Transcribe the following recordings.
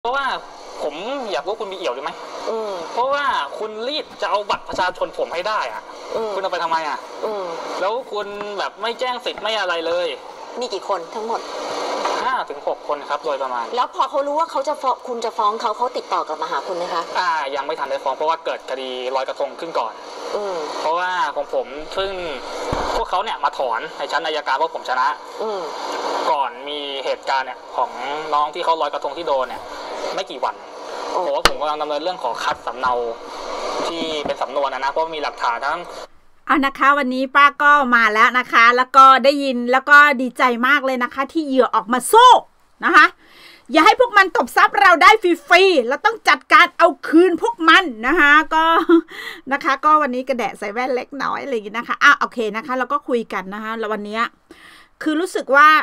เพราะว่าผมอยากรู้คุณมีเอี่ยวหรือไหมเพราะว่าคุณรีบจะเอาบัตรประชาชนผมให้ได้อ่ะคุณเอาไปทำไมอ่ะแล้วคุณแบบไม่แจ้งสิทธิ์ไม่อะไรเลยมีกี่คนทั้งหมด 5 ถึง 6 คนครับโดยประมาณแล้วพอเขารู้ว่าเขาจะฟ้องคุณจะฟ้องเขาติดต่อกลับมาหาคุณไหมคะยังไม่ทันได้ฟ้องเพราะว่าเกิดคดีลอยกระทงขึ้นก่อนเพราะว่าของผมซึ่งพวกเขาเนี่ยมาถอนในชั้นอัยการว่าผมชนะก่อนมีเหตุการณ์เนี่ยของน้องที่เขาลอยกระทงที่โดนเนี่ยไม่กี่วันเพราะว่าผมกำลังดำเนินเรื่องขอคัดสำเนาที่เป็นสำนวนนะเพราะมีหลักฐานทั้งนะคะวันนี้ป้าก็มาแล้วนะคะแล้วก็ได้ยินแล้วก็ดีใจมากเลยนะคะที่เหยื่อออกมาสู้นะคะอย่าให้พวกมันตบทรัพย์เราได้ฟรีๆเราต้องจัดการเอาคืนพวกมันนะคะก็นะคะก็วันนี้กระแดะใส่แว่นเล็กน้อยอะไรอย่างนี้นะคะโอเคนะคะเราก็คุยกันนะคะแล้ววันนี้คือรู้สึกว่า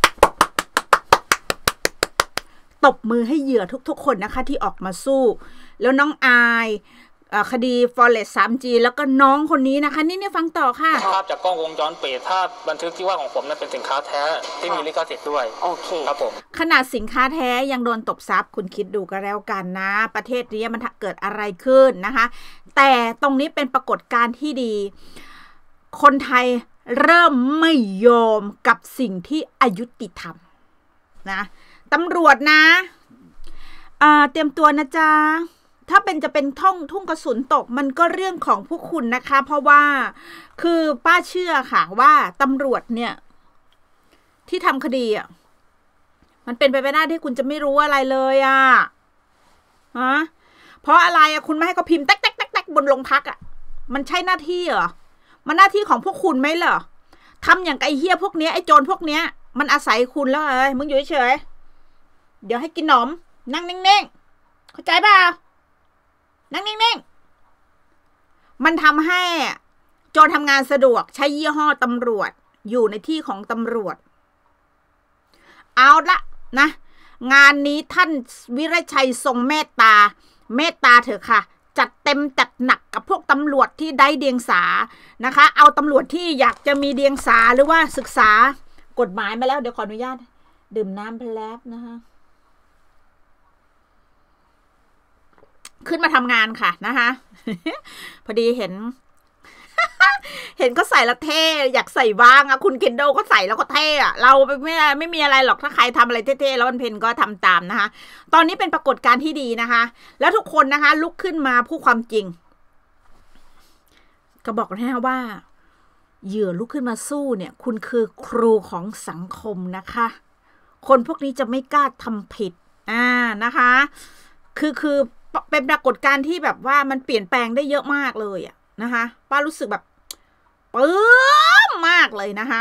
ตบมือให้เหยื่อทุกๆคนนะคะที่ออกมาสู้แล้วน้องอายคดี Forex 3G แล้วก็น้องคนนี้นะคะนี่ฟังต่อค่ะภาพจากกล้องวงจรปิดภาพบันทึกที่ว่าของผมนั้นเป็นสินค้าแท้ที่มีลิขสิทธิ์ด้วยโอเคครับผมขนาดสินค้าแท้ยังโดนตบทรัพย์คุณคิดดูก็แล้วกันนะประเทศนี้มันเกิดอะไรขึ้นนะคะแต่ตรงนี้เป็นปรากฏการณ์ที่ดีคนไทยเริ่มไม่ยอมกับสิ่งที่อยุติธรรมนะตำรวจนะเตรียมตัวนะจ๊ะถ้าจะเป็นทุ่งกระสุนตกมันก็เรื่องของพวกคุณนะคะเพราะว่าคือป้าเชื่อค่ะว่าตำรวจเนี่ยที่ทำคดีมันเป็นไปไม่ได้ที่คุณจะไม่รู้อะไรเลยฮะเพราะอะไรคุณไม่ให้เขาพิมพ์แต๊กบนโรงพักมันใช่หน้าที่เหรอมันหน้าที่ของพวกคุณไหมเหรอทำอย่างไอ้เหี้ยพวกเนี้ยไอ้โจรพวกเนี้ยมันอาศัยคุณแล้วมึงอยู่เฉยเดี๋ยวให้กินหนมนั่งนิ่งๆเข้าใจเปล่านั่งนิ่งๆมันทำให้โจรทำงานสะดวกใช้ยี่ห้อตำรวจอยู่ในที่ของตำรวจเอาละนะงานนี้ท่านวิรชัยทรงเมตตาเถอะค่ะจัดเต็มจัดหนักกับพวกตำรวจที่ได้เดียงสานะคะเอาตำรวจที่อยากจะมีเดียงสาหรือว่าศึกษากฎหมายมาแล้วเดี๋ยวขออนุญาตดื่มน้ำไปแล้วนะคะขึ้นมาทำงานค่ะนะคะพอดีเห็นก็ใส่แล้วเท่อยากใส่บ้างคุณเคนโดก็ใส่แล้วก็เท่เราไม่มีอะไรหรอกถ้าใครทำอะไรเท่ๆแล้ววันเพ็ญก็ทำตามนะคะตอนนี้เป็นปรากฏการณ์ที่ดีนะคะแล้วทุกคนนะคะลุกขึ้นมาพูดความจริงก็บอกนะว่าเหยื่อลุกขึ้นมาสู้เนี่ยคุณคือครูของสังคมนะคะคนพวกนี้จะไม่กล้าทำผิดนะคะคือเป็นปรากฏการณ์ที่แบบว่ามันเปลี่ยนแปลงได้เยอะมากเลยนะคะป้ารู้สึกแบบปื้มมากเลยนะคะ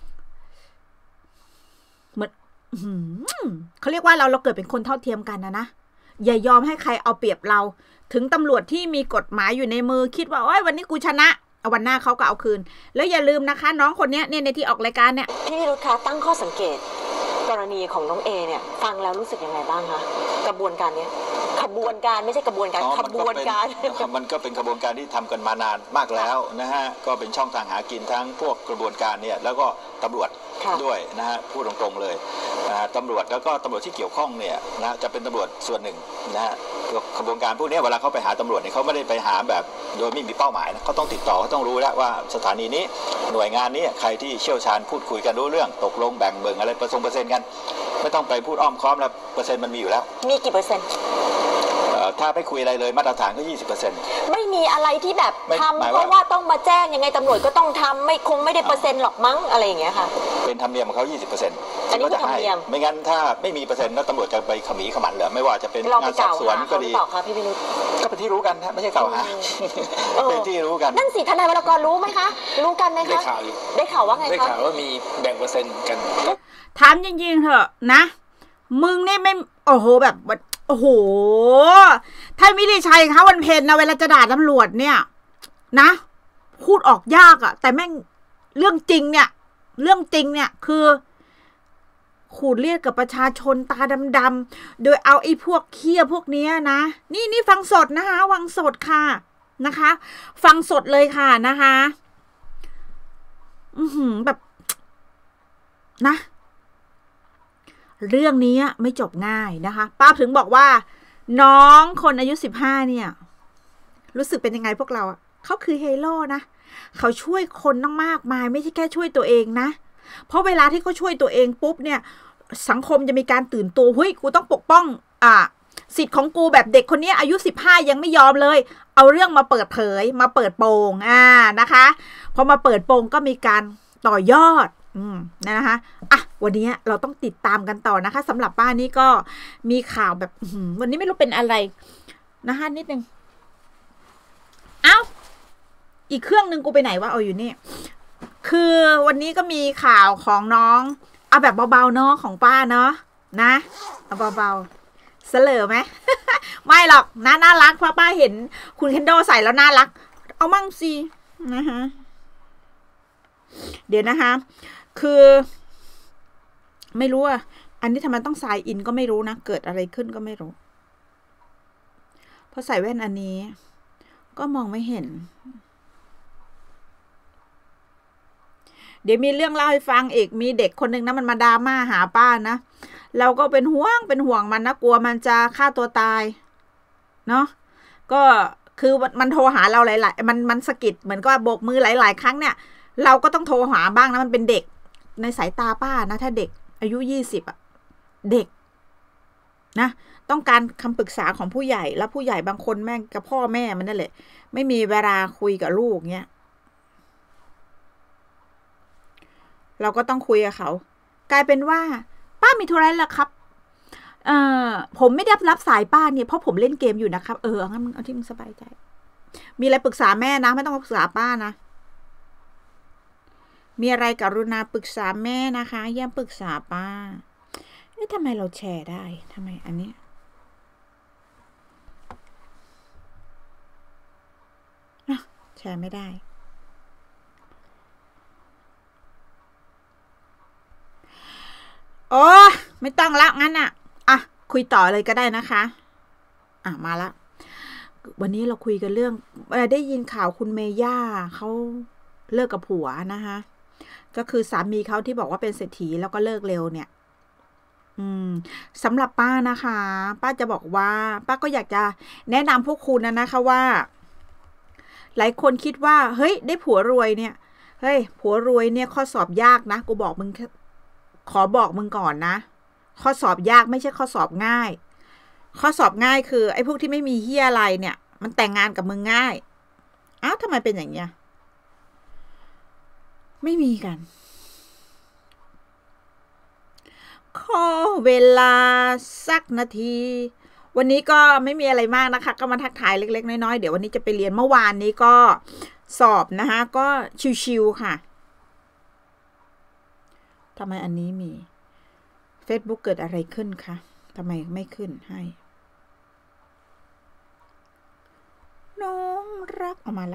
เหมือนเขาเรียกว่าเราเกิดเป็นคนเท่าเทียมกันนะอย่ายอมให้ใครเอาเปรียบเราถึงตำรวจที่มีกฎหมายอยู่ในมือคิดว่าโอ้ยวันนี้กูชนะวันหน้าเขาก็เอาคืนแล้วอย่าลืมนะคะน้องคนนี้เนี่ยในที่ออกรายการเนี่ยพี่นิรุตคะตั้งข้อสังเกตกรณีของน้องเอเนี่ยฟังแล้วรู้สึกยังไงบ้างคะกระบวนการนี้ขบวนการไม่ใช่กระบวนการขบวนการมันก็เป็นกระบวนการที่ทำกันมานานมากแล้วนะฮะก็เป็นช่องทางหากินทั้งพวกกระบวนการเนี่ยแล้วก็ตำรวจด้วยนะฮะพูดตรงๆเลยตำรวจแล้วก็ตำรวจที่เกี่ยวข้องเนี่ยนะจะเป็นตำรวจส่วนหนึ่งนะฮะกระบวนการพวกนี้เวลาเขาไปหาตำรวจเนี่ยเขาไม่ได้ไปหาแบบโดยไม่มีเป้าหมายนะเขาต้องติดต่อเขาต้องรู้แล้วว่าสถานีนี้หน่วยงานนี้ใครที่เชี่ยวชาญพูดคุยกันรู้เรื่องตกลงแบ่งเบิ่งอะไรเปอร์เซ็นต์กันไม่ต้องไปพูดอ้อมค้อมแล้วเปอร์เซ็นต์มันมีอยู่แล้วมีกี่เปอร์เซ็นต์ถ้าไม่คุยอะไรเลยมาตรฐานก็ 20% ไม่มีอะไรที่แบบทำเพราะว่าต้องมาแจ้งยังไงตำรวจก็ต้องทำไม่ได้เปอร์เซ็นต์หรอกมั้งอะไรอย่างเงี้ยค่ะเป็นธรรมเนียมของเขา 20% อันนี้คือธรรมเนียมไม่งั้นถ้าไม่มีเปอร์เซ็นต์แล้วตำรวจจะไปขมีขมันเหรอไม่ว่าจะเป็นงานสอบสวนก็ดีพี่พิรุธก็เป็นที่รู้กันนะไม่ใช่กล่าวหาเป็นที่รู้กันนั่นสิทนายวรกรรู้ไหมคะรู้กันไหมคะได้ข่าวว่าไงคะได้ข่าวว่ามีแบ่งเปอร์เซ็นต์กันถามจริงๆเถอะนะมึงนี่ไม่โอ้โหแบบโอ้โหถ้าวิริชัยเขาวันเพ็ญนะเวลาจะด่าตำรวจเนี่ยนะพูดออกยากแต่แม่งเรื่องจริงเนี่ยคือขูดเลียดกับประชาชนตาดำๆโดยเอาไอ้พวกเคี้ยพวกนี้นะนี่ฟังสดนะคะฟังสดค่ะนะคะฟังสดเลยค่ะนะคะแบบนะเรื่องนี้ไม่จบง่ายนะคะป้าถึงบอกว่าน้องคนอายุ15เนี่ยรู้สึกเป็นยังไงพวกเราเขาคือฮีโร่นะเขาช่วยคนต้องมากมายไม่ใช่แค่ช่วยตัวเองนะเพราะเวลาที่เขาช่วยตัวเองปุ๊บเนี่ยสังคมจะมีการตื่นตัวเฮ้ยกูต้องปกป้องสิทธิ์ของกูแบบเด็กคนนี้อายุ15ยังไม่ยอมเลยเอาเรื่องมาเปิดเผยมาเปิดโปงนะคะพอมาเปิดโปงก็มีการต่อยอดนะคะวันนี้เราต้องติดตามกันต่อนะคะสำหรับป้านี่ก็มีข่าวแบบวันนี้ไม่รู้เป็นอะไรนะคะนิดนึงอีกเครื่องนึงกูไปไหนวะเอาอยู่นี่คือวันนี้ก็มีข่าวของน้องเอาแบบเบาๆเนาะของป้าเนาะนะเอาเบาๆเสลอไหม ไม่หรอกน่ารักเพราะป้าเห็นคุณเคนโดใส่แล้วน่ารักเอามั่งสินะคะเดี๋ยวนะคะคือไม่รู้อันนี้ทำไมต้องสายอินก็ไม่รู้นะเกิดอะไรขึ้นก็ไม่รู้พอใส่แว่นอันนี้ก็มองไม่เห็นเดี๋ยวมีเรื่องเล่าให้ฟังอีกมีเด็กคนหนึ่งนะมันมาดราม่าหาป้านะเราก็เป็นห่วงมันนะกลัวมันจะฆ่าตัวตายเนาะก็คือมันโทรหาเราหลายๆมันสะกิดเหมือนก็โบกมือหลายๆครั้งเนี่ยเราก็ต้องโทรหาบ้างนะมันเป็นเด็กในสายตาป้านะถ้าเด็กอายุ20เด็กนะต้องการคำปรึกษาของผู้ใหญ่แล้วผู้ใหญ่บางคนแม่งกับพ่อแม่มันนั่นแหละไม่มีเวลาคุยกับลูกเงี้ยเราก็ต้องคุยกับเขากลายเป็นว่าป้ามีธุระแล้วครับผมไม่ได้รับสายป้าเนี่ยเพราะผมเล่นเกมอยู่นะครับงั้นมึงเอาที่มึงสบายใจมีอะไรปรึกษาแม่นะไม่ต้องปรึกษาป้านะมีอะไรกรุณาปรึกษาแม่นะคะอย่าปรึกษาป้าทำไมเราแชร์ได้ทำไมอันนี้แชร์ไม่ได้โอ้ไม่ต้องละงั้นคุยต่อเลยก็ได้นะคะมาละวันนี้เราคุยกันเรื่องได้ยินข่าวคุณเมย่าเขาเลิกกับผัวนะคะก็คือสามีเขาที่บอกว่าเป็นเศรษฐีแล้วก็เลิกเร็วเนี่ยสำหรับป้านะคะป้าจะบอกว่าป้าก็อยากจะแนะนำพวกคุณนะคะว่าหลายคนคิดว่าเฮ้ยได้ผัวรวยเนี่ยเฮ้ยผัวรวยเนี่ยข้อสอบยากนะกูบอกมึงขอบอกมึงก่อนนะข้อสอบยากไม่ใช่ข้อสอบง่ายข้อสอบง่ายคือไอ้พวกที่ไม่มีเหี้ยอะไรเนี่ยมันแต่งงานกับมึงง่ายทำไมเป็นอย่างเงี้ยไม่มีกันขอเวลาสักนาทีวันนี้ก็ไม่มีอะไรมากนะคะก็มาทักทายเล็กๆน้อยๆเดี๋ยววันนี้จะไปเรียนเมื่อวานนี้ก็สอบนะคะก็ชิวๆค่ะทำไมอันนี้มี Facebook เกิดอะไรขึ้นคะทำไมไม่ขึ้นให้น้องรักเอามาละ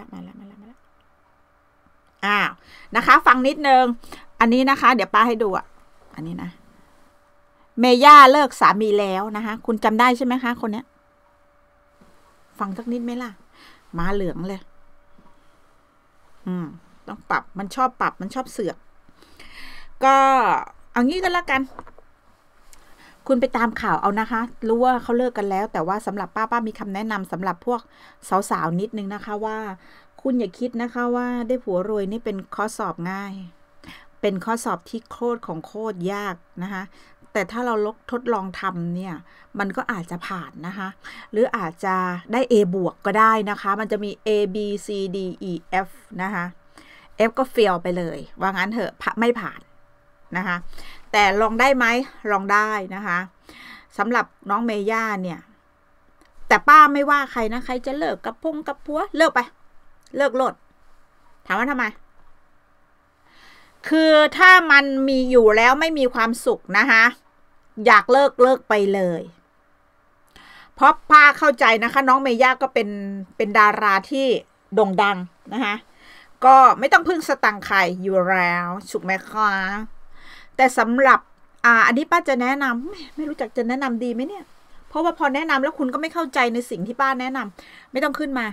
นะคะฟังนิดนึงอันนี้นะคะเดี๋ยวป้าให้ดูอันนี้นะเมย่าเลิกสามีแล้วนะคะคุณจำได้ใช่ไหมคะคนเนี้ยฟังสักนิดไหมล่ะมาเหลืองเลยต้องปรับมันชอบเสือกก็เอางี้ก็แล้วกันคุณไปตามข่าวเอานะคะรู้ว่าเขาเลิกกันแล้วแต่ว่าสำหรับป้ามีคำแนะนำสำหรับพวกสาวๆนิดนึงนะคะว่าคุณอย่าคิดนะคะว่าได้ผัวรวยนี่เป็นข้อสอบง่ายเป็นข้อสอบที่โคตรของโคตรยากนะคะแต่ถ้าเราทดลองทำเนี่ยมันก็อาจจะผ่านนะคะหรืออาจจะได้ A บวกก็ได้นะคะมันจะมี A B C D E F นะคะ F ก็ fail ไปเลยว่างั้นเถอะไม่ผ่านนะคะแต่ลองได้ไหมลองได้นะคะสำหรับน้องเมย่าเนี่ยแต่ป้าไม่ว่าใครนะใครจะเลิกกับผัวเลิกไปเลิกโลดถามว่าทำไมคือถ้ามันมีอยู่แล้วไม่มีความสุขนะคะอยากเลิกไปเลยเพราะป้าเข้าใจนะคะน้องเมย่าก็เป็นดาราที่โด่งดังนะคะก็ไม่ต้องพึ่งสตังค์ใครอยู่แล้วถูกไหมคะแต่สำหรับอันนี้ป้าจะแนะนำไม่รู้จักจะแนะนำดีไหมเนี่ยเพราะว่าพอแนะนำแล้วคุณก็ไม่เข้าใจในสิ่งที่ป้าแนะนำไม่ต้องขึ้นมา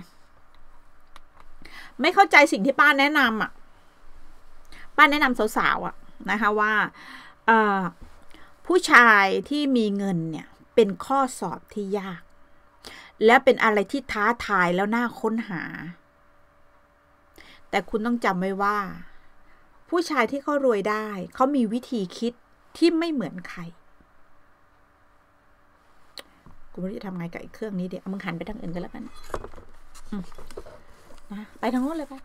ไม่เข้าใจสิ่งที่ป้าแนะนำป้าแนะนำสาวๆนะคะว่าผู้ชายที่มีเงินเนี่ยเป็นข้อสอบที่ยากและเป็นอะไรที่ท้าทายแล้วน่าค้นหาแต่คุณต้องจำไว้ว่าผู้ชายที่เขารวยได้เขามีวิธีคิดที่ไม่เหมือนใครกูไม่รู้จะทำไงกับไอ้เครื่องนี้เดี๋ยวมึงหันไปทางอื่นกันแล้วกันนะไปทางโน้นเลยไป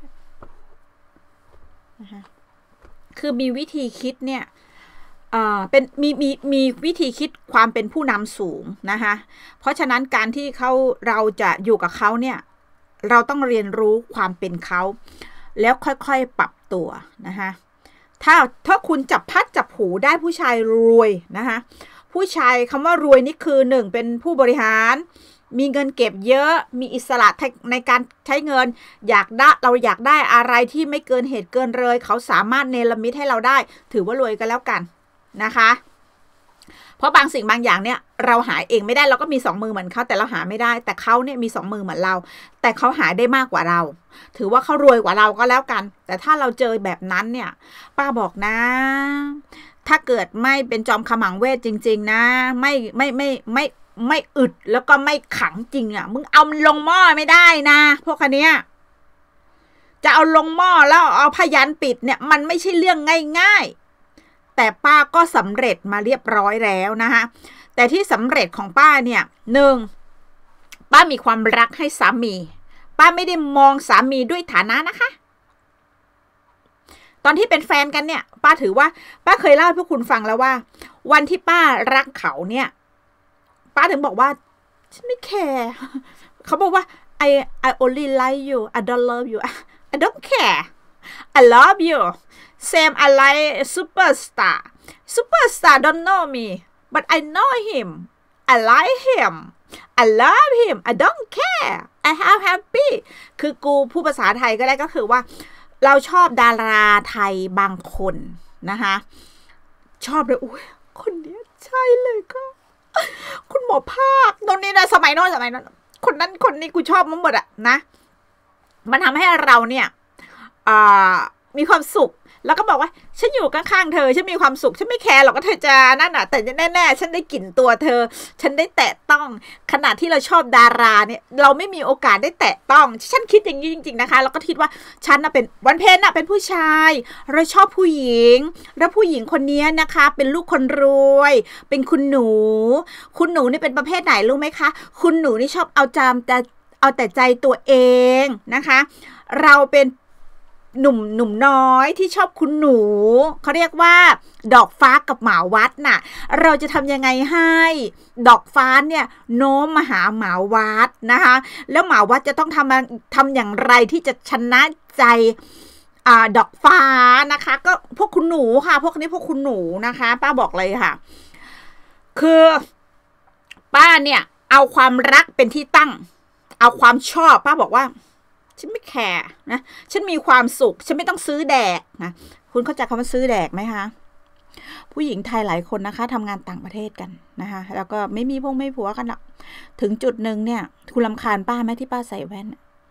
นะคะคือมีวิธีคิดเนี่ยเป็นมีวิธีคิดความเป็นผู้นำสูงนะคะเพราะฉะนั้นการที่เราจะอยู่กับเขาเนี่ยเราต้องเรียนรู้ความเป็นเขาแล้วค่อยๆปรับตัวนะคะถ้าคุณจับพัดจับผูได้ผู้ชายรวยนะคะผู้ชายคำว่ารวยนี่คือหนึ่งเป็นผู้บริหารมีเงินเก็บเยอะมีอิสระในการใช้เงินเราอยากได้อะไรที่ไม่เกินเหตุเกินเลยเขาสามารถเนรมิตให้เราได้ถือว่ารวยกันแล้วกันนะคะเพราะบางสิ่งบางอย่างเนี่ยเราหาเองไม่ได้เราก็มี2 มือเหมือนเขาแต่เราหาไม่ได้แต่เขาเนี่ยมี2 มือเหมือนเราแต่เขาหาได้มากกว่าเราถือว่าเขารวยกว่าเราก็แล้วกันแต่ถ้าเราเจอแบบนั้นเนี่ยป้าบอกนะถ้าเกิดไม่เป็นจอมขมังเวทจริงๆนะไม่อึดแล้วก็ไม่ขังจริงอ่ะมึงเอาลงหม้อไม่ได้นะพวกคนเนี้ยจะเอาลงหม้อแล้วเอาพยัญชนะปิดเนี่ยมันไม่ใช่เรื่องง่ายๆแต่ป้าก็สำเร็จมาเรียบร้อยแล้วนะคะแต่ที่สำเร็จของป้าเนี่ย1ป้ามีความรักให้สามีป้าไม่ได้มองสามีด้วยฐานะนะคะตอนที่เป็นแฟนกันเนี่ยป้าถือว่าป้าเคยเล่าให้พวกคุณฟังแล้วว่าวันที่ป้ารักเขาเนี่ยป้าถึงบอกว่าฉันไม่แคร์เขาบอกว่า I only like you I don't love you I don't care I love you same I like superstar don't know me but I know him I like him I love him I don't care I have happy คือกูพูดภาษาไทยก็ได้ก็คือว่าเราชอบดาราไทยบางคนนะคะชอบเลยอุ้ยคนนี้ใช่เลยก็คุณหมอภาคโน่นนี่นะสมัยโน้นคนนั้นคนนี้กูชอบหมดอะนะมันทำให้เราเนี่ยมีความสุขแล้วก็บอกว่าฉันอยู่ข้างๆเธอฉันมีความสุขฉันไม่แคร์หรอกว่าเธอจะนั่นอะแต่แน่ๆฉันได้กลิ่นตัวเธอฉันได้แตะต้องขณะที่เราชอบดาราเนี่ยเราไม่มีโอกาสได้แตะต้องฉันคิดอย่างนี้จริงๆนะคะแล้วก็คิดว่าฉันน่ะเป็นวันเพ็ญน่ะเป็นผู้ชายเราชอบผู้หญิงแล้วผู้หญิงคนนี้นะคะเป็นลูกคนรวยเป็นคุณหนูนี่เป็นประเภทไหนรู้ไหมคะคุณหนูนี่ชอบเอาแต่ใจตัวเองนะคะเราเป็นหนุ่มน้อยที่ชอบคุณหนูเขาเรียกว่าดอกฟ้ากับหมาวัดน่ะเราจะทำยังไงให้ดอกฟ้าเนี่ยโน้มมาหาหมาวัดนะคะแล้วหมาวัดจะต้องทำอย่างไรที่จะชนะใจดอกฟ้านะคะก็พวกคุณหนูค่ะพวกนี้พวกคุณหนูนะคะป้าบอกเลยค่ะคือป้าเนี่ยเอาความรักเป็นที่ตั้งเอาความชอบป้าบอกว่าฉันไม่แคร์นะฉันมีความสุขฉันไม่ต้องซื้อแดกนะคุณเข้าใจคำว่าซื้อแดกไหมคะผู้หญิงไทยหลายคนนะคะทำงานต่างประเทศกันนะคะแล้วก็ไม่มีไม่ผัวกันหรอกถึงจุดหนึ่งเนี่ยคุณรำคาญป้าไหมที่ป้าใส่แว่น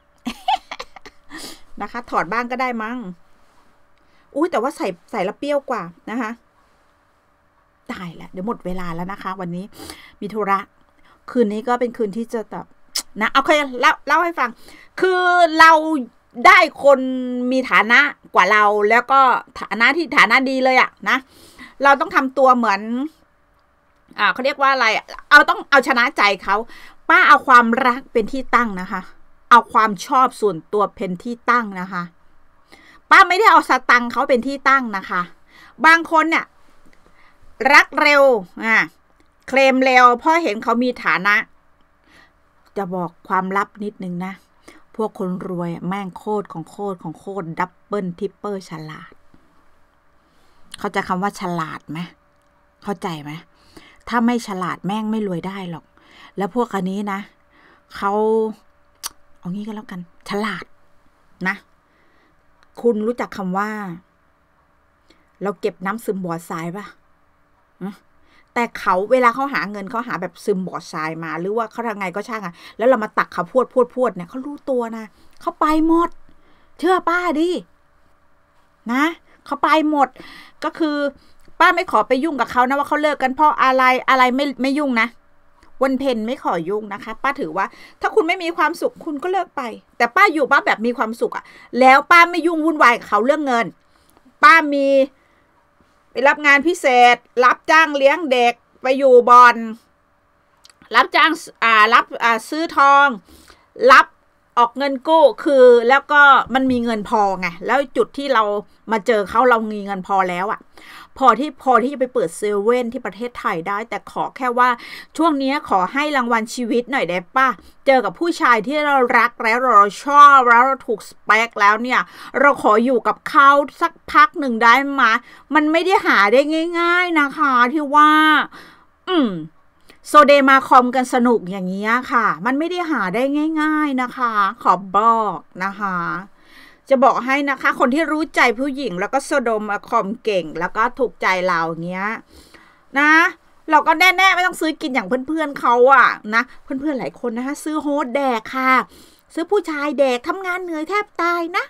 นะคะถอดบ้างก็ได้มั้งอุ้ยแต่ว่าใส่ละเปรี้ยวกว่านะคะตายแล้วเดี๋ยวหมดเวลาแล้วนะคะวันนี้มีธุระคืนนี้ก็เป็นคืนที่จะแบบนะโอเคเล่าให้ฟังคือเราได้คนมีฐานะกว่าเราแล้วก็ฐานะดีเลยอะนะเราต้องทำตัวเหมือนเขาเรียกว่าอะไรต้องเอาชนะใจเขาป้าเอาความรักเป็นที่ตั้งนะคะเอาความชอบส่วนตัวเป็นที่ตั้งนะคะป้าไม่ได้เอาสตังค์เขาเป็นที่ตั้งนะคะบางคนเนี่ยรักเร็วเคลมเร็วเพราะเห็นเขามีฐานะจะบอกความลับนิดนึงนะพวกคนรวยแม่งโคตรดับเบิลทริปเปิลฉลาดเข้าใจคำว่าฉลาดไหมเข้าใจไหมถ้าไม่ฉลาดแม่งไม่รวยได้หรอกแล้วพวกอันนี้นะเขาเอางี้ก็แล้วกันฉลาดนะคุณรู้จักคำว่าเราเก็บน้ำซึมบ่อทรายป่ะแต่เขาเวลาเขาหาเงินเขาหาแบบซึมบ่อทรายมาหรือว่าเขาทำไงก็ช่างแล้วเรามาตักเขาพวดเนี่ยเขารู้ตัวนะเขาไปหมดเชื่อป้าดินะเขาไปหมดก็คือป้าไม่ขอไปยุ่งกับเขานะว่าเขาเลิกกันเพราะอะไรไม่ยุ่งนะวันเพ็ญไม่ขอยุ่งนะคะป้าถือว่าถ้าคุณไม่มีความสุขคุณก็เลิกไปแต่ป้าอยู่ป้าแบบมีความสุขอะแล้วป้าไม่ยุ่งวุ่นวายกับเขาเรื่องเงินป้ามีไปรับงานพิเศษรับจ้างเลี้ยงเด็กไปอยู่บ่อนรับจ้างรับซื้อทองรับออกเงินกู้คือแล้วก็มันมีเงินพอไงแล้วจุดที่เรามาเจอเขาเรามีเงินพอแล้วอะพอที่จะไปเปิดเซเว่นที่ประเทศไทยได้แต่ขอแค่ว่าช่วงนี้ขอให้รางวัลชีวิตหน่อยได้ป่ะเจอกับผู้ชายที่เรารักแล้วเราชอบแล้วเราถูกสเปคแล้วเนี่ยเราขออยู่กับเขาสักพักหนึ่งได้ไหมมันไม่ได้หาได้ง่ายๆนะคะที่ว่าโซเดมาคอมกันสนุกอย่างนี้ค่ะมันไม่ได้หาได้ง่ายๆนะคะขอบอกนะคะจะบอกให้นะคะคนที่รู้ใจผู้หญิงแล้วก็โซโดมาคอมเก่งแล้วก็ถูกใจเราเงี้ยนะเราก็แน่ๆไม่ต้องซื้อกินอย่างเพื่อนๆเขาอะนะเพื่อนๆหลายคนนะคะซื้อโฮสแดกค่ะซื้อผู้ชายแดกทำงานเหนื่อยแทบตายนะ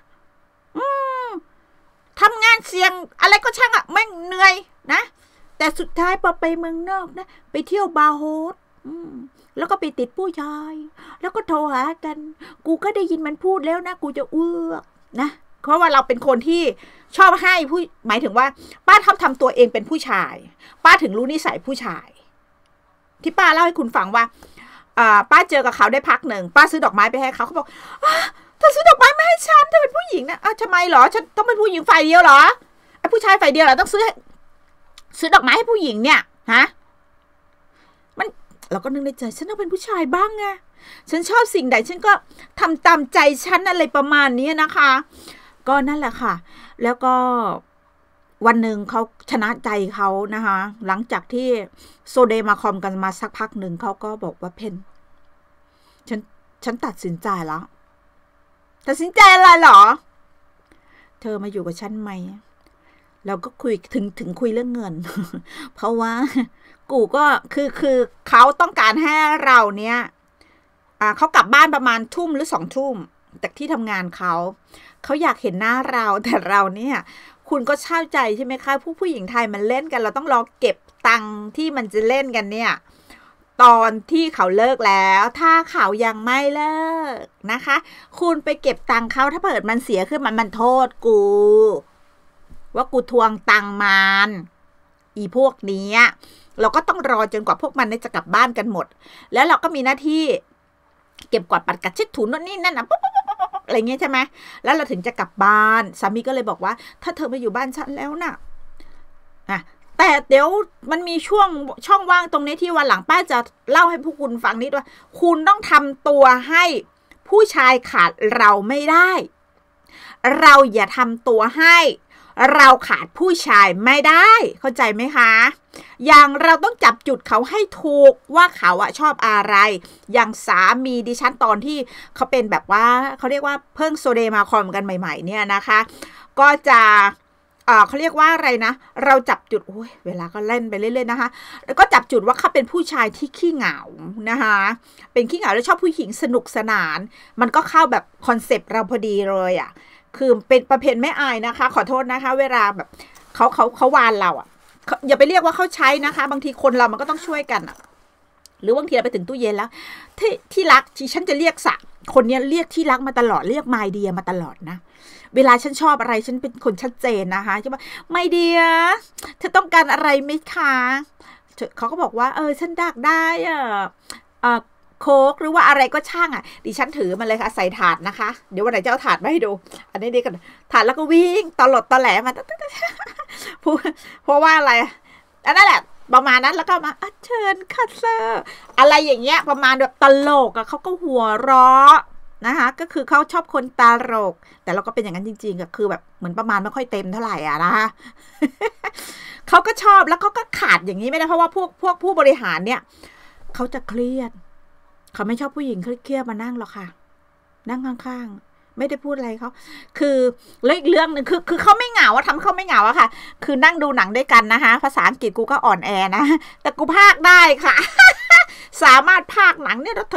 ทำงานเสี่ยงอะไรก็ช่างอะแม่งเหนื่อยนะแต่สุดท้ายพอไปเมืองนอกนะไปเที่ยวบาร์โฮสแล้วก็ไปติดผู้ชายแล้วก็โทรหากันกูก็ได้ยินมันพูดแล้วนะกูจะเอื้อนะเพราะว่าเราเป็นคนที่ชอบให้ผู้หมายถึงว่าป้าทำตัวเองเป็นผู้ชายป้าถึงรู้นิสัยผู้ชายที่ป้าเล่าให้คุณฟังว่าป้าเจอกับเขาได้พักหนึ่งป้าซื้อดอกไม้ไปให้เขาบอกเธอซื้อดอกไม้ไม่ให้ฉันเธอเป็นผู้หญิงนะทำไมเหรอฉันต้องเป็นผู้หญิงฝ่ายเดียวเหรอไอ้ผู้ชายฝ่ายเดียวเหรอต้องซื้อดอกไม้ให้ผู้หญิงเนี่ยฮะมันเราก็นึกในใจฉันต้องเป็นผู้ชายบ้างไงฉันชอบสิ่งใดฉันก็ทำตามใจฉันอะไรประมาณนี้นะคะก็นั่นแหละค่ะแล้วก็วันหนึ่งเขาชนะใจเขานะคะหลังจากที่โซเดมาคอมกันมาสักพักหนึ่งเขาก็บอกว่าเพนฉันตัดสินใจแล้วตัดสินใจอะไรเหรอเธอมาอยู่กับฉันไหมเราก็คุยถึงคุยเรื่องเงิน เพราะว่ากูก็คือเขาต้องการให้เราเนี้ยเขากลับบ้านประมาณทุ่มหรือ2 ทุ่มจากที่ทำงานเขาอยากเห็นหน้าเราแต่เราเนี่ยคุณก็เข้าใจใช่ไหมคะผู้หญิงไทยมันเล่นกันเราต้องรอเก็บตังค์ที่มันจะเล่นกันเนี่ยตอนที่เขาเลิกแล้วถ้าเขายังไม่เลิกนะคะคุณไปเก็บตังค์เขาถ้าเกิดมันเสียขึ้นมันโทษกูว่ากูทวงตังค์มันอีพวกนี้เราก็ต้องรอจนกว่าพวกมันจะกลับบ้านกันหมดแล้วเราก็มีหน้าที่เก็บกวาดปัดกัดเช็ดถูนั่นนี่นั่นนะอะไรเงี้ยใช่ไหมแล้วเราถึงจะกลับบ้านสามีก็เลยบอกว่าถ้าเธอมาอยู่บ้านฉันแล้วน่ะแต่เดี๋ยวมันมีช่องว่างตรงนี้ที่วันหลังป้าจะเล่าให้พวกคุณฟังนิดว่าคุณต้องทำตัวให้ผู้ชายขาดเราไม่ได้เราอย่าทำตัวให้เราขาดผู้ชายไม่ได้เข้าใจไหมคะอย่างเราต้องจับจุดเขาให้ถูกว่าเขาชอบอะไรอย่างสามีดิฉันตอนที่เขาเป็นแบบว่าเขาเรียกว่าเพิ่งโซเดมาคอมกันใหม่ๆเนี่ยนะคะก็จะเขาเรียกว่าอะไรนะเราจับจุดเวลาก็เล่นไปเรื่อยๆนะคะแล้วก็จับจุดว่าเขาเป็นผู้ชายที่ขี้เหงานะคะเป็นขี้เหงาแล้วชอบผู้หญิงสนุกสนานมันก็เข้าแบบคอนเซปต์เราพอดีเลยคือเป็นประเภทไม่อายนะคะขอโทษนะคะเวลาแบบเขาวานเราอย่าไปเรียกว่าเขาใช้นะคะบางทีคนเรามันก็ต้องช่วยกันหรือบางทีเราไปถึงตู้เย็นแล้วที่รักที่ฉันจะเรียกคนนี้เรียกที่รักมาตลอดเรียกไมเดียมาตลอดนะเวลาฉันชอบอะไรฉันเป็นคนชัดเจนนะคะใช่ไหมไมเดียเธอต้องการอะไรไหมคะเขาก็บอกว่าฉันดักได้โค้กหรือว่าอะไรก็ช่างดิฉันถือมาเลยค่ะใส่ถาดนะคะเดี๋ยววันไหนจะเอาถาดมาให้ดูอันนี้ดีกันถาดแล้วก็วิ่งตลอดมาเพราะว่าอะไรอันนั้นแหละประมาณนั้นแล้วก็มาเชิญค่ะเซอร์อะไรอย่างเงี้ยประมาณแบบตลกเขาก็หัวเราะนะคะก็คือเขาชอบคนตลกแต่เราก็เป็นอย่างนั้นจริงๆคือแบบเหมือนประมาณไม่ค่อยเต็มเท่าไหร่นะคะเขาก็ชอบแล้วเขาก็ขาดอย่างนี้ไม่ได้เพราะว่าพวกผู้บริหารเนี่ยเขาจะเครียดเขาไม่ชอบผู้หญิงเครียดมานั่งหรอกค่ะนั่งข้างๆไม่ได้พูดอะไรเขาคือแล้วอีกเรื่องนึงคือเขาไม่เหงาทำเขาไม่เหงาค่ะคือนั่งดูหนังด้วยกันนะคะภาษาอังกฤษกูก็อ่อนแอนะแต่กูพากได้ค่ะ สามารถพากหนังเนี่ยแล้ว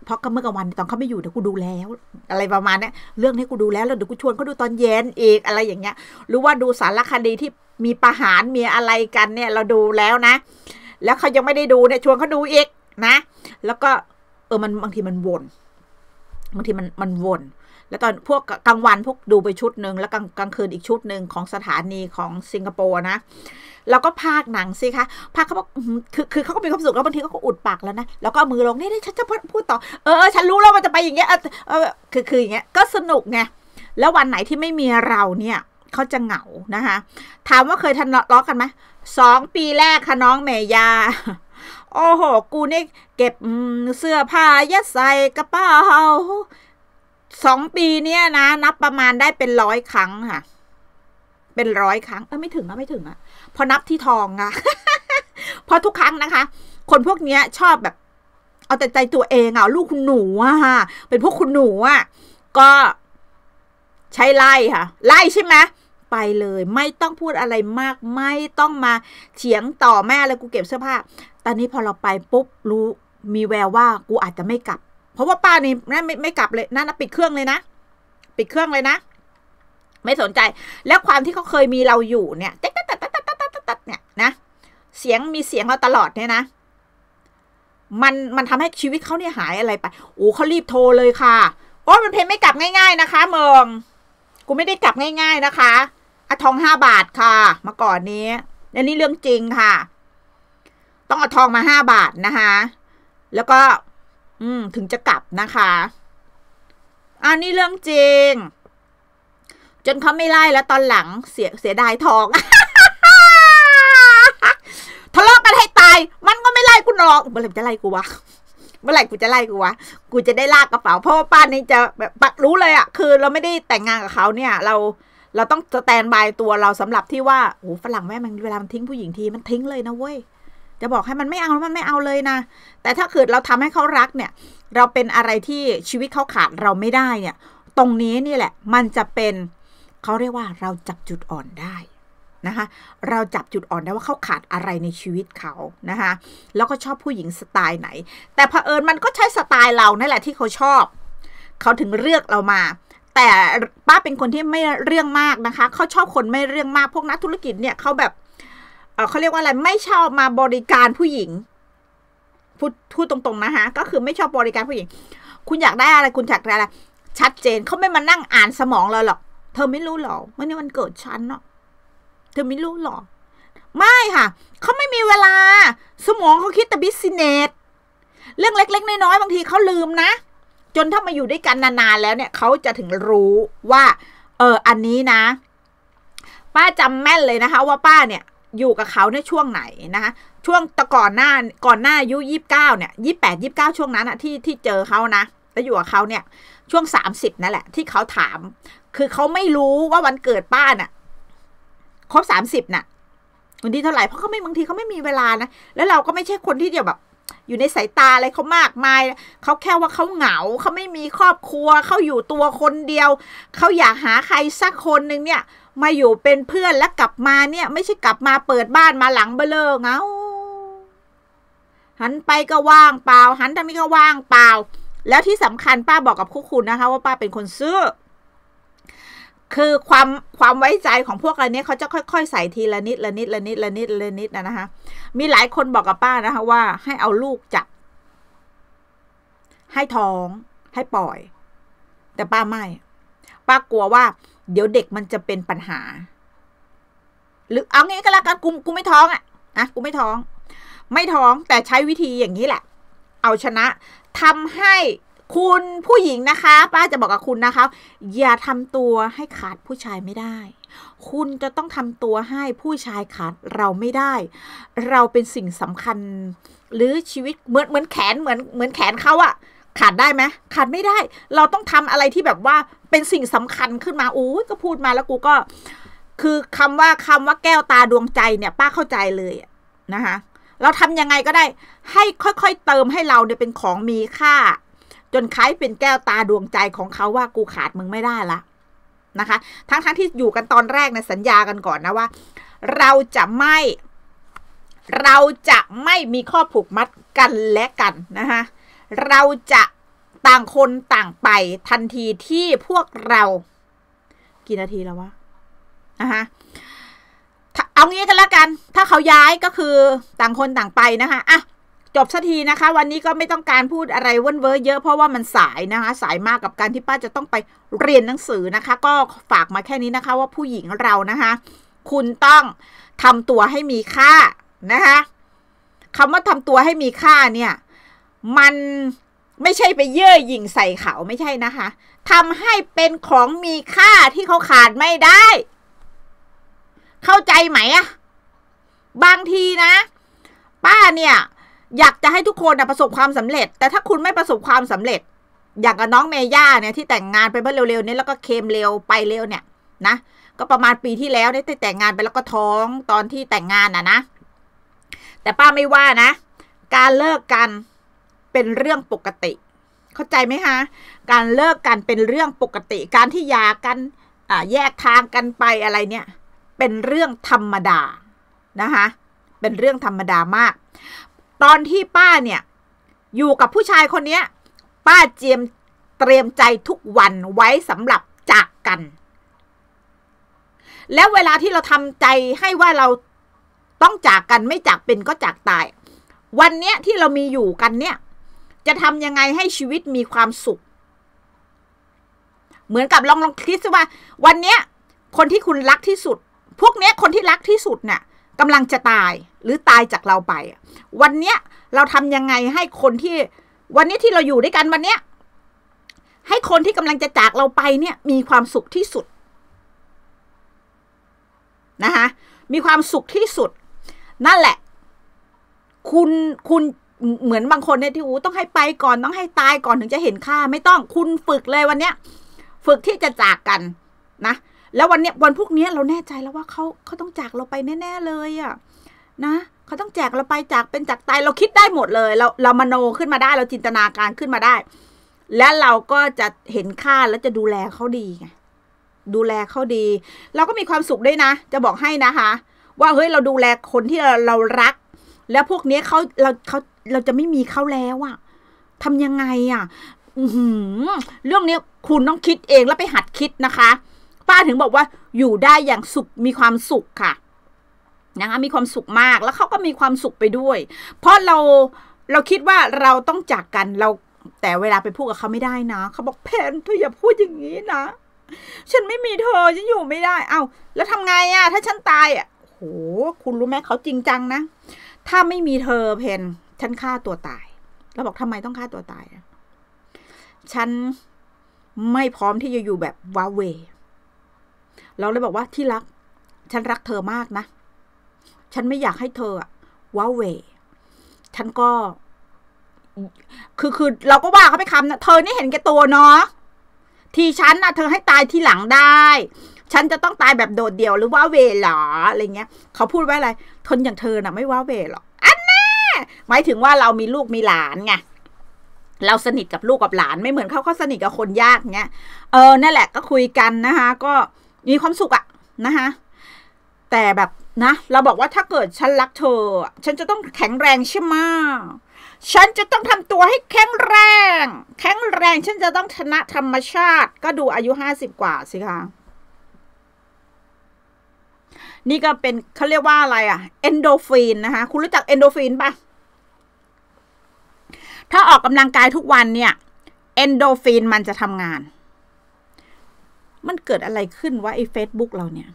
เพราะก็เมื่อกลางวันตอนเขาไม่อยู่เดี๋ยวกูดูแล้วอะไรประมาณนี้เรื่องนี้กูดูแล้วเดี๋ยวกูชวนเขาดูตอนเย็นอีกอะไรอย่างเงี้ยหรือว่าดูสารคดีที่มีประหารมีอะไรกันเนี่ยเราดูแล้วนะแล้วเขายังไม่ได้ดูเนี่ยชวนเขาดูอีกนะแล้วก็มันบางทีมันวนบางทีมันวนแล้วตอนพวกกลางวันพวกดูไปชุดหนึ่งแล้วกลางคืนอีกชุดหนึ่งของสถานีของสิงคโปร์นะแล้วก็พากหนังสิคะพากเขาบอกคือเขาก็มีความสุขแล้วบางทีเขาก็อุดปากแล้วนะแล้วก็เอามือลงนี่ฉันจะพูดต่อฉันรู้แล้วมันจะไปอย่างเงี้ยคืออย่างเงี้ยก็สนุกไงแล้ววันไหนที่ไม่มีเราเนี่ยเขาจะเหงานะคะถามว่าเคยทะเลาะกันไหม2 ปีแรกค่ะน้องเมย่าโอ้โหกูนี่เก็บเสื้อผ้ายัดใส่กระเป๋า2 ปีเนี่ยนะนับประมาณได้เป็น100 ครั้งค่ะเป็น100 ครั้งไม่ถึงอะพอนับที่ทองอะพอทุกครั้งนะคะคนพวกนี้ชอบแบบเอาแต่ใจตัวเองลูกคุณหนูอะเป็นพวกคุณหนูอะก็ใช้ไล่ค่ะไล่ใช่ไหมไปเลยไม่ต้องพูดอะไรมากไม่ต้องมาเถียงต่อแม่เลยกูเก็บเสื้อผ้าตอนนี้พอเราไปปุ๊บรู้มีแววว่ากูอาจจะไม่กลับเพราะว่าป้านี่นั่นไม่กลับเลยนั่นปิดเครื่องเลยนะปิดเครื่องเลยนะไม่สนใจแล้วความที่เขาเคยมีเราอยู่เนี่ยเนี่ยนะเสียงเราตลอดเนี่ยนะมันทำให้ชีวิตเขาเนี่ยหายอะไรไปเขารีบโทรเลยค่ะมันเพลงไม่กลับง่ายๆนะคะเมืองกูไม่ได้กลับง่ายๆนะคะทอง5 บาทค่ะมาก่อนนี้และนี่เรื่องจริงค่ะต้องเอาทองมา5 บาทนะคะแล้วก็ถึงจะกลับนะคะนี่เรื่องจริงจนเขาไม่ไล่แล้วตอนหลังเสียดายทอง ทะเลาะกันให้ตายมันก็ไม่ไล่กูหรอกเมื่อไหร่จะไล่กูวะกูจะได้ลากกระเป๋าเพราะว่าป้านี่จะแบบรู้เลยคือเราไม่ได้แต่งงานกับเขาเนี่ยเราต้องสแตนบายตัวเราสำหรับที่ว่าฝรั่งแม่มันเวลามันทิ้งผู้หญิงทีมันทิ้งเลยนะเว้ยจะบอกให้มันไม่เอาเลยนะแต่ถ้าเกิดเราทำให้เขารักเนี่ยเราเป็นอะไรที่ชีวิตเขาขาดเราไม่ได้เนี่ยตรงนี้นี่แหละมันจะเป็นเขาเรียกว่าเราจับจุดอ่อนได้นะคะเราจับจุดอ่อนได้ว่าเขาขาดอะไรในชีวิตเขานะคะแล้วก็ชอบผู้หญิงสไตล์ไหนแต่เผอิญมันก็ใช้สไตล์เรานั่นแหละที่เขาชอบเขาถึงเลือกเรามาแต่ป้าเป็นคนที่ไม่เรื่องมากนะคะเขาชอบคนไม่เรื่องมากพวกนักธุรกิจเนี่ยเขาแบบเขาเรียกว่าอะไรไม่ชอบมาบริการผู้หญิงพูดตรงๆนะคะก็คือไม่ชอบบริการผู้หญิงคุณอยากได้อะไรคุณอยากได้อะไรชัดเจนเขาไม่มานั่งอ่านสมองเราหรอกเธอไม่รู้หรอวันนี้วันเกิดฉันเนาะเธอไม่รู้หรอไม่ค่ะเขาไม่มีเวลาสมองเขาคิดแต่บิสเนสเรื่องเล็กๆน้อยๆบางทีเขาลืมนะจนถ้ามาอยู่ด้วยกันนานๆแล้วเนี่ยเขาจะถึงรู้ว่าอันนี้นะป้าจำแม่นเลยนะคะว่าป้าเนี่ยอยู่กับเขาในช่วงไหนนะคะช่วงก่อนหน้าอายุ29เนี่ย28 29ช่วงนั้นอะที่เจอเขานะแล้วอยู่กับเขาเนี่ยช่วง30นั่นแหละที่เขาถามคือเขาไม่รู้ว่าวันเกิดป้าน่ะครบ30น่ะวันที่เท่าไหร่เพราะเขาไม่บางทีเขาไม่มีเวลานะแล้วเราก็ไม่ใช่คนที่จะแบบอยู่ในสายตาอะไรเขามากมายเขาแค่ว่าเขาเหงาเขาไม่มีครอบครัวเขาอยู่ตัวคนเดียวเขาอยากหาใครสักคนหนึ่งเนี่ยมาอยู่เป็นเพื่อนแล้วกลับมาเนี่ยไม่ใช่กลับมาเปิดบ้านมาหลังเบลอเหงาหันไปก็ว่างเปล่าหันทางนี้ก็ว่างเปล่าแล้วที่สำคัญป้าบอกกับคุณนะคะว่าป้าเป็นคนซื่อคือความไว้ใจของพวกอะไรเนี้ยเขาจะค่อยๆใส่ทีละนิดนะคะมีหลายคนบอกกับป้านะคะว่าให้เอาลูกจับให้ท้องให้ปล่อยแต่ป้าไม่ป้ากลัวว่าเดี๋ยวเด็กมันจะเป็นปัญหาหรือเอางี้ก็แล้วกันกูไม่ท้องกูไม่ท้องแต่ใช้วิธีอย่างนี้แหละเอาชนะทำให้คุณผู้หญิงนะคะป้าจะบอกกับคุณนะคะอย่าทำตัวให้ขาดผู้ชายไม่ได้คุณจะต้องทำตัวให้ผู้ชายขาดเราไม่ได้เราเป็นสิ่งสำคัญหรือชีวิตเหมือนแขนเหมือนแขนเขาอะขาดได้ไหมขาดไม่ได้เราต้องทำอะไรที่แบบว่าเป็นสิ่งสำคัญขึ้นมาก็พูดมาแล้วกูก็คือคำว่าแก้วตาดวงใจเนี่ยป้าเข้าใจเลยนะคะเราทำยังไงก็ได้ให้ค่อยๆเติมให้เราเนี่ยเป็นของมีค่าจนคล้ายเป็นแก้วตาดวงใจของเขาว่ากูขาดมึงไม่ได้ละนะคะทั้งที่อยู่กันตอนแรกเนี่ยสัญญากันก่อนนะว่าเราจะไม่มีข้อผูกมัดกันและกันนะคะเราจะต่างคนต่างไปทันทีที่พวกเรากี่นาทีแล้ววะนะคะเอางี้กันแล้วกันถ้าเขาย้ายก็คือต่างคนต่างไปนะคะอ่ะจบสักทีนะคะวันนี้ก็ไม่ต้องการพูดอะไรเว้นเว้อเยอะเพราะว่ามันสายนะคะสายมากกับการที่ป้าจะต้องไปเรียนหนังสือนะคะก็ฝากมาแค่นี้นะคะว่าผู้หญิงเรานะคะคุณต้องทำตัวให้มีค่านะคะคำว่าทำตัวให้มีค่าเนี่ยมันไม่ใช่ไปเย่อหยิ่งใส่เขาไม่ใช่นะคะทำให้เป็นของมีค่าที่เขาขาดไม่ได้เข้าใจไหมอะบางทีนะป้าเนี่ยอยากจะให้ทุกคนประสบความสำเร็จแต่ถ้าคุณไม่ประสบความสำเร็จอย่างกับน้องเมย่าเนี่ยที่แต่งงานไปเมื่อเร็วๆนี้แล้วก็เคมเร็วไปเร็วเนี่ยนะก็ประมาณปีที่แล้วได้แต่งงานไปแล้วก็ท้องตอนที่แต่งงานนะแต่ป้าไม่ว่านะการเลิกกันเป็นเรื่องปกติเข้าใจไหมคะการเลิกกันเป็นเรื่องปกติการที่หย่ากันแยกทางกันไปอะไรเนี่ยเป็นเรื่องธรรมดานะคะเป็นเรื่องธรรมดามากตอนที่ป้าเนี่ยอยู่กับผู้ชายคนนี้ป้าเตรียมใจทุกวันไว้สำหรับจากกันแล้วเวลาที่เราทำใจให้ว่าเราต้องจากกันไม่จากเป็นก็จากตายวันเนี้ยที่เรามีอยู่กันเนี่ยจะทำยังไงให้ชีวิตมีความสุขเหมือนกับลองคิดซิว่าวันเนี้ยคนที่คุณรักที่สุดพวกเนี้ยคนที่รักที่สุดเนี่ยกำลังจะตายหรือตายจากเราไปวันเนี้ยเราทำยังไงให้คนที่วันนี้ที่เราอยู่ด้วยกันวันเนี้ยให้คนที่กำลังจะจากเราไปเนี่ยมีความสุขที่สุดนะคะมีความสุขที่สุดนั่นแหละคุณเหมือนบางคนเนี่ยที่ต้องให้ไปก่อนต้องให้ตายก่อนถึงจะเห็นค่าไม่ต้องคุณฝึกเลยวันเนี้ยฝึกที่จะจากกันนะแล้ววันเนี้ยวันพวกนี้เราแน่ใจแล้วว่าเขาต้องจากเราไปแน่ๆเลยอ่ะนะเขาต้องจากเราไปจากเป็นจากตายเราคิดได้หมดเลยเรามโนขึ้นมาได้เราจินตนาการขึ้นมาได้และเราก็จะเห็นค่าแล้วจะดูแลเขาดีไงดูแลเขาดีเราก็มีความสุขด้วยนะจะบอกให้นะคะว่าเฮ้ยเราดูแลคนที่เรารักแล้วพวกนี้เราจะไม่มีเขาแล้วอะทำยังไงอะเรื่องนี้คุณต้องคิดเองแล้วไปหัดคิดนะคะป้าถึงบอกว่าอยู่ได้อย่างสุขมีความสุขค่ะนะคะมีความสุขมากแล้วเขาก็มีความสุขไปด้วยเพราะเราคิดว่าเราต้องจากกันแต่เวลาไปพูดกับเขาไม่ได้นะเขาบอกแพนเธออย่าพูดอย่างนี้นะฉันไม่มีเธอฉันอยู่ไม่ได้เอ้าแล้วทำไงอะถ้าฉันตายอะโหคุณรู้ไหมเขาจริงจังนะถ้าไม่มีเธอเพนฉันฆ่าตัวตายแล้วบอกทำไมต้องฆ่าตัวตายฉันไม่พร้อมที่จะอยู่แบบว้าเวเราเลยบอกว่าที่รักฉันรักเธอมากนะฉันไม่อยากให้เธอว้าเวฉันก็คือเราก็ว่าเขาไปคำนะเธอนี่เห็นแก่ตัวเนาะทีฉันนะเธอให้ตายทีหลังได้ฉันจะต้องตายแบบโดดเดี่ยวหรือว่าเวหรออะไรเงี้ยเขาพูดไว้อะไรทนอย่างเธอน่ะไม่ว่าเวหรอกอันน่ะหมายถึงว่าเรามีลูกมีหลานไงเราสนิทกับลูกกับหลานไม่เหมือนเขาสนิทกับคนยากเงี้ยนั่นแหละก็คุยกันนะคะก็มีความสุขอะนะคะแต่แบบนะเราบอกว่าถ้าเกิดฉันรักเธอฉันจะต้องแข็งแรงใช่ไหมฉันจะต้องทำตัวให้แข็งแรงฉันจะต้องชนะธรรมชาติก็ดูอายุ50 กว่าสิคะนี่ก็เป็นเขาเรียกว่าอะไรเอนโดฟินนะคะคุณรู้จักเอนโดฟินปะถ้าออกกำลังกายทุกวันเนี่ยเอนโดฟินมันจะทำงานมันเกิดอะไรขึ้นวะไอ้ Facebook เราเนี่ย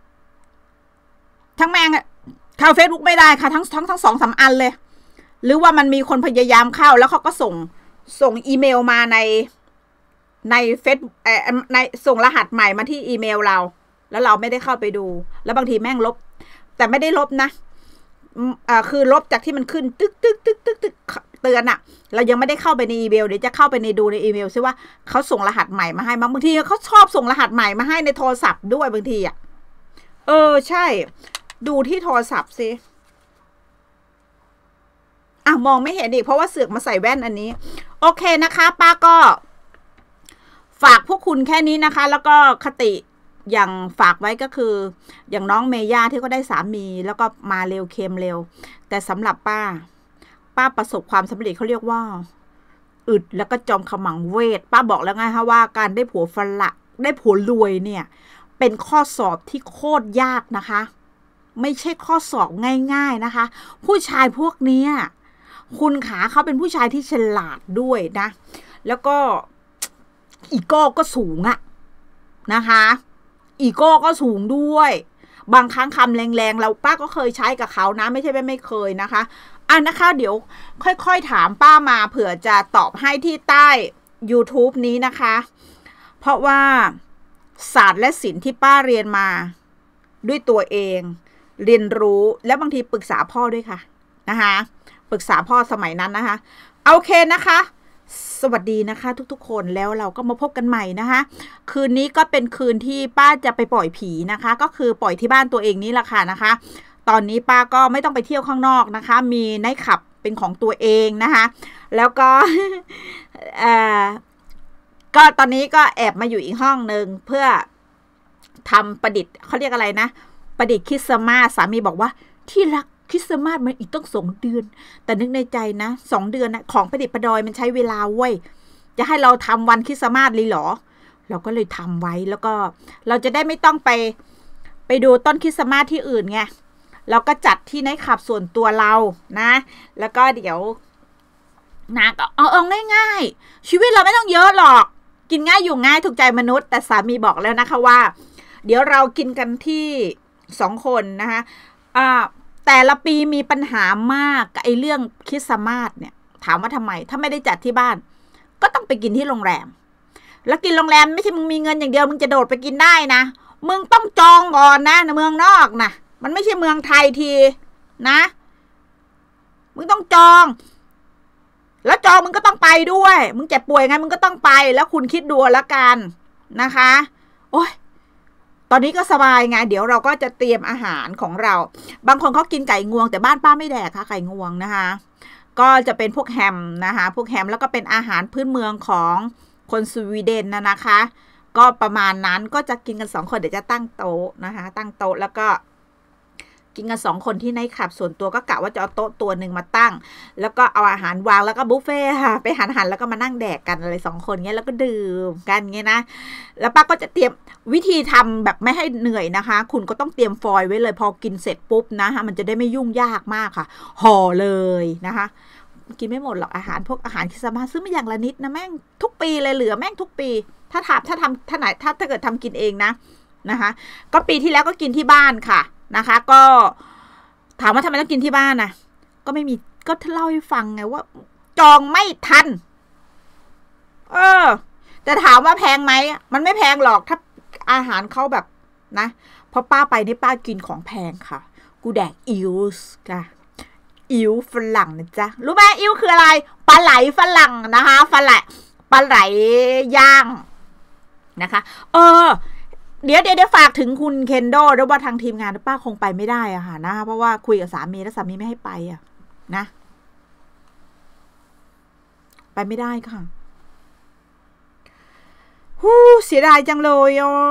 ทั้งแม่งเข้า Facebook ไม่ได้ค่ะทั้ง2-3 อันเลยหรือว่ามันมีคนพยายามเข้าแล้วเขาก็ส่งอีเมลมาในเฟซในส่งรหัสใหม่มาที่อีเมลเราแล้วเราไม่ได้เข้าไปดูแล้วบางทีแม่งลบแต่ไม่ได้ลบนะคือลบจากที่มันขึ้นตึกเตือนเรายังไม่ได้เข้าไปในอีเมลเดี๋ยวจะเข้าไปดูในอีเมลซิว่าเขาส่งรหัสใหม่มาให้บางทีเขาชอบส่งรหัสใหม่มาให้ในโทรศัพท์ด้วยบางทีใช่ดูที่โทรศัพท์ซิมองไม่เห็นอีกเพราะว่าเสือกมาใส่แว่นอันนี้โอเคนะคะป้าก็ฝากพวกคุณแค่นี้นะคะแล้วก็คติอย่างฝากไว้ก็คืออย่างน้องเมย่าที่ก็ได้สามีแล้วก็มาเร็วเค็มเร็วแต่สำหรับป้าประสบความสำเร็จเขาเรียกว่าอึดแล้วก็จอมขมังเวทป้าบอกแล้วไงคะว่าการได้ผัวฝรั่งได้ผัวรวยเนี่ยเป็นข้อสอบที่โคตรยากนะคะไม่ใช่ข้อสอบง่ายๆนะคะผู้ชายพวกนี้คุณขาเขาเป็นผู้ชายที่ฉลาดด้วยนะแล้วก็อีโก้ก็สูงอะนะคะอีโก้ก็สูงด้วยบางครั้งคำแรงๆเราป้าก็เคยใช้กับเขานะไม่ใช่ไม่เคยนะคะนะคะเดี๋ยวค่อยๆถามป้ามาเผื่อจะตอบให้ที่ใต้ YouTube นี้นะคะเพราะว่าศาสตร์และศิลป์ที่ป้าเรียนมาด้วยตัวเองเรียนรู้และบางทีปรึกษาพ่อด้วยค่ะนะคะปรึกษาพ่อสมัยนั้นนะคะโอเคนะคะสวัสดีนะคะทุกๆคนแล้วเราก็มาพบกันใหม่นะคะคืนนี้ก็เป็นคืนที่ป้าจะไปปล่อยผีนะคะก็คือปล่อยที่บ้านตัวเองนี่แหละค่ะนะคะตอนนี้ป้าก็ไม่ต้องไปเที่ยวข้างนอกนะคะมีไนท์คลับเป็นของตัวเองนะคะแล้วก็ ก็ตอนนี้ก็แอบมาอยู่อีกห้องหนึ่งเพื่อทำประดิษฐ์เขาเรียกอะไรนะประดิษฐ์คริสต์มาสสามีบอกว่าที่รักคริสต์มาสมันอีกต้อง2 เดือนแต่นึกในใจนะ2 เดือนนะของประดิษฐ์ประดอยมันใช้เวลาเว้ยจะให้เราทำวันคริสต์มาสเลยเหรอเราก็เลยทำไว้แล้วก็เราจะได้ไม่ต้องไปดูต้นคริสต์มาสที่อื่นไงเราก็จัดที่ไนท์คลับส่วนตัวเรานะแล้วก็เดี๋ยวนะก็เอาง่ายๆชีวิตเราไม่ต้องเยอะหรอกกินง่ายอยู่ง่ายถูกใจมนุษย์แต่สามีบอกแล้วนะคะว่าเดี๋ยวเรากินกันที่2 คนนะคะแต่ละปีมีปัญหามากไอ้เรื่องคริสต์มาสเนี่ยถามว่าทำไมถ้าไม่ได้จัดที่บ้านก็ต้องไปกินที่โรงแรมแล้วกินโรงแรมไม่ใช่มึงมีเงินอย่างเดียวมึงจะโดดไปกินได้นะมึงต้องจองก่อนนะในเมืองนอกนะมันไม่ใช่เมืองไทยทีนะมึงต้องจองแล้วจองมึงก็ต้องไปด้วยมึงเจ็บป่วยไงมึงก็ต้องไปแล้วคุณคิดดูแล้วกันนะคะโอ้ยตอนนี้ก็สบายไงเดี๋ยวเราก็จะเตรียมอาหารของเราบางคนเขากินไก่งวงแต่บ้านป้าไม่แดกค่ะไก่งวงนะคะก็จะเป็นพวกแฮมนะคะพวกแฮมแล้วก็เป็นอาหารพื้นเมืองของคนสวีเดนนะคะก็ประมาณนั้นก็จะกินกัน2 คนเดี๋ยวจะตั้งโต๊ะนะคะตั้งโต๊ะแล้วก็กินกัน2 คนที่ไนท์คลับส่วนตัวก็กะว่าจะเอาโต๊ะตัวหนึ่งมาตั้งแล้วก็เอาอาหารวางแล้วก็บุฟเฟ่ค่ะไปหันแล้วก็มานั่งแดกกันอะไร2 คนเงี้ยแล้วก็ดื่มกันเงี้ยนะแล้วป้าก็จะเตรียมวิธีทำแบบไม่ให้เหนื่อยนะคะคุณก็ต้องเตรียมฟอยล์ไว้เลยพอกินเสร็จปุ๊บนะคะมันจะได้ไม่ยุ่งยากมากค่ะห่อเลยนะคะกินไม่หมดหรอกอาหารพวกอาหารคริสต์มาสซื้อมาอย่างละนิดนะแม่งทุกปีเลยเหลือแม่งทุกปีถ้าเกิดทำกินเองนะคะก็ปีที่แล้วก็กินที่บ้านค่ะนะคะก็ถามว่าทำไมต้องกินที่บ้านนะก็ไม่มีก็เล่าให้ฟังไงว่าจองไม่ทันแต่ถามว่าแพงไหมมันไม่แพงหรอกถ้าอาหารเขาแบบนะพอป้าไปนี่ป้ากินของแพงค่ะกูแดกอิวส์ค่ะอิวฝรั่งนะจ๊ะรู้ไหมอิวคืออะไรปลาไหลฝรั่งนะคะปลาไหลย่างนะคะเดี๋ยวฝากถึงคุณเคนโดด้วยว่าทางทีมงานป้าคงไปไม่ได้อะค่ะนะคะเพราะว่าคุยกับสามีแล้วสามีไม่ให้ไปอะนะไปไม่ได้ค่ะเสียดายจังเลย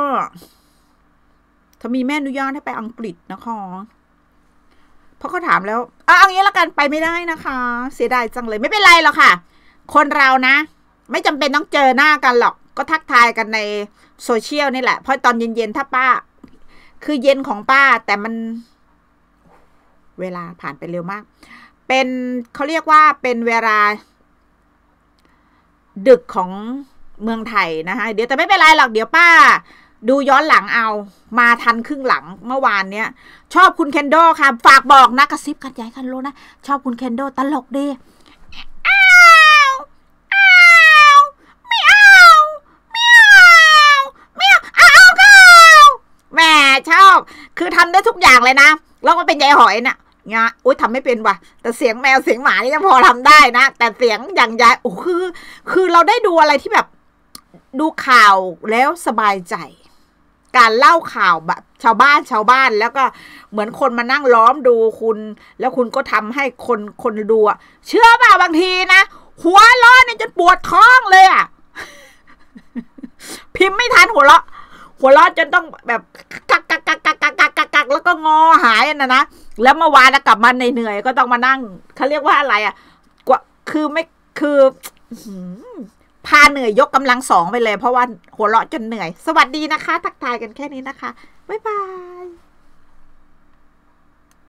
ถ้ามีแม่อนุญาตให้ไปอังกฤษนะคะเพราะเขาถามแล้วเอางี้ละกันไปไม่ได้นะคะเสียดายจังเลยไม่เป็นไรหรอกค่ะคนเรานะไม่จำเป็นต้องเจอหน้ากันหรอกก็ทักทายกันในโซเชียลนี่แหละเพราะตอนเย็นๆถ้าป้าคือเย็นของป้าแต่มันเวลาผ่านไปเร็วมากเป็นเขาเรียกว่าเป็นเวลาดึกของเมืองไทยนะคะเดี๋ยวแต่ไม่เป็นไรหรอกเดี๋ยวป้าดูย้อนหลังเอามาทันครึ่งหลังเมื่อวานเนี้ยชอบคุณเคนโดค่ะฝากบอกนะกระซิบกันใหญ่กันรู้นะชอบคุณเคนโดตลกดีแม่ชอบคือทำได้ทุกอย่างเลยนะแล้วก็เป็นยายหอยน่ะงะอุ้ยทำไม่เป็นว่ะแต่เสียงแมวเสียงหมานี่ยังพอทำได้นะแต่เสียงอย่างยายโอ้คือเราได้ดูอะไรที่แบบดูข่าวแล้วสบายใจการเล่าข่าวแบบชาวบ้านแล้วก็เหมือนคนมานั่งล้อมดูคุณแล้วคุณก็ทำให้คนดูเชื่อป่ะบางทีนะหัวล้อเนี่ยจนปวดท้องเลยอ่ะ พิมพ์ไม่ทันหัวเราะจนต้องแบบกักแล้วก็งอหายนะแล้วเมื่อวานกลับมาเหนื่อยก็ต้องมานั่งเขาเรียกว่าอะไรอ่ะคือไม่คือพาเหนื่อยยกกำลัง2ไปเลยเพราะว่าหัวเราะจนเหนื่อยสวัสดีนะคะทักทายกันแค่นี้นะคะบ๊ายบาย